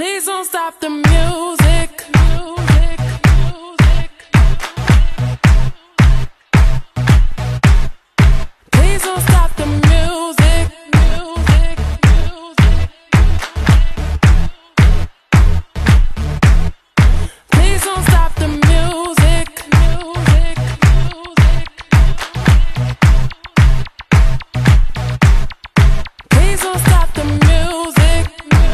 Please don't stop the music. Please don't stop the music. Please don't stop the music. Please don't stop the music.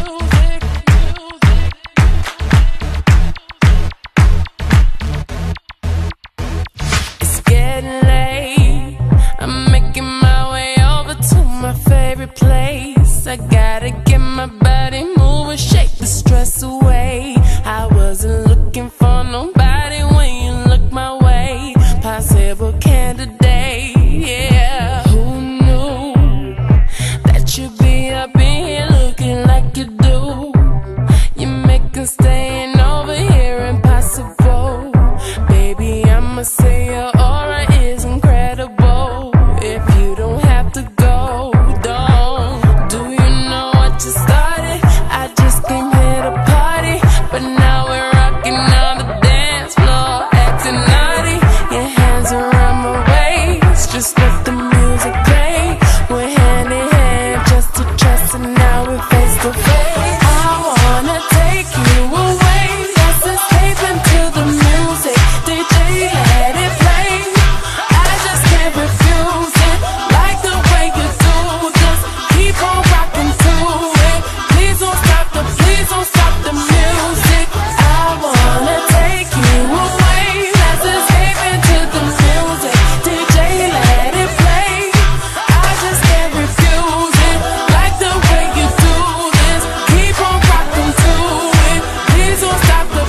It's getting late. I'm making my way over to my favorite place. I gotta get my body moving, shake the stress away. I wasn't looking for nobody when you look my way. Possible candidate, yeah. Who knew that you'd be up in here looking like you do? You make us staying over here impossible. Baby, I'ma say your aura is incredible. If you don't have to go, don't. Do you know what you started? I just came here to party, but now we're rocking on the dance floor, acting naughty. Your hands around my waist, just let the music play. We're hand in hand, just to trust, and now we're face to face. I wanna take you away, let's escape into the music. DJ, let it play. I just can't refuse it, like the way you do. Just keep on rocking to it. Please don't stop the music. I wanna take you away, let's escape into the music. DJ, let it play. I just can't refuse it, like the way you do this. Keep on rocking to it. Please don't stop the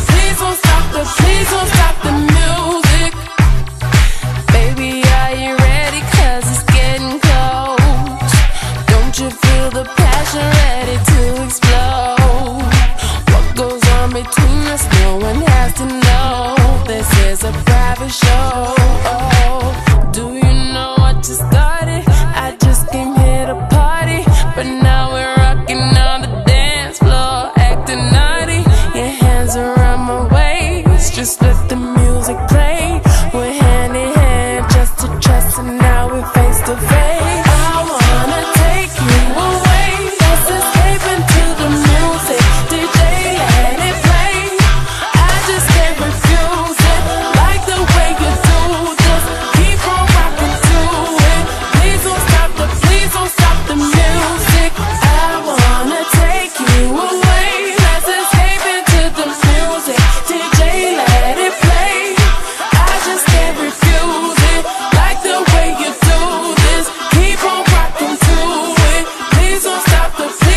music. Baby, are you ready? 'Cause it's getting close. Don't you feel the passion ready to explode? What goes on between us, no one has to know. This is a private show. Oh, do you know what you started? I just came here to party, but now we're rocking on the dance floor, acting naughty. Your hands around my waist, just let the music play. We're hand in hand, just to trust, and now we're face to face. I wanna take you away, let's escape into the music. DJ, let it play. I just can't refuse it, like the way you do. Just keep on rocking to it. Please don't stop the music. I wanna take you away, let's escape into the music. DJ, let it play. I just can't refuse it, like the way you do this. Keep on rocking to it. Please don't stop the music.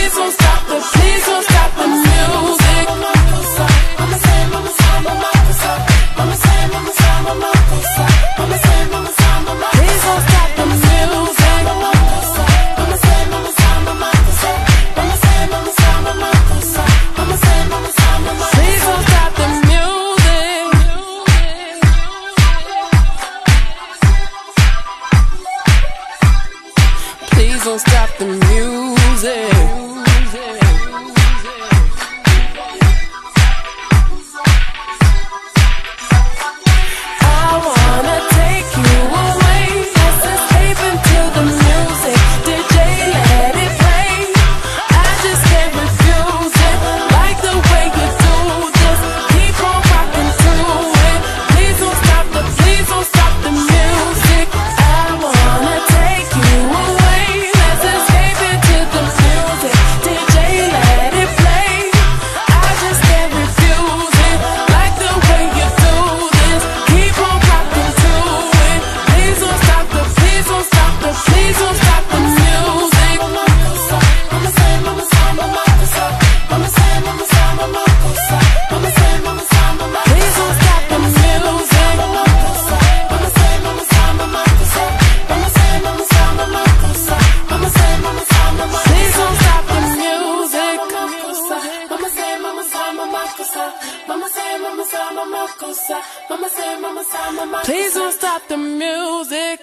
Please don't stop the Please don't stop the music. Please don't stop the music. I wanna take you away, let's escape into the music. DJ, let it play. I just can't refuse it, like the way you do. Just keep on rocking to it. Please don't stop the music. I wanna take you away, let's escape into the music. DJ, let it play. I just can't refuse it, like the way you do this. Keep on rocking to it. Please don't stop the music. Please don't stop the music. Please don't stop the music.